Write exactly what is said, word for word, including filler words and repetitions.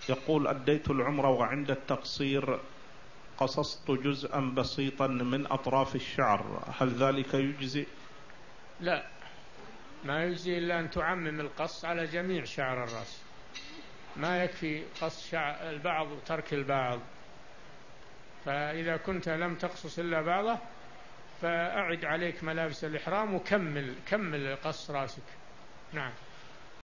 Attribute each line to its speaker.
Speaker 1: يقول: أديت العمرة وعند التقصير قصصت جزءا بسيطا من أطراف الشعر، هل ذلك يجزئ؟
Speaker 2: لا، ما يجزي إلا أن تعمم القص على جميع شعر الرأس، ما يكفي قص شعر البعض وترك البعض. فإذا كنت لم تقصص إلا بعضه فأعد عليك ملابس الإحرام وكمل كمل قص رأسك. نعم.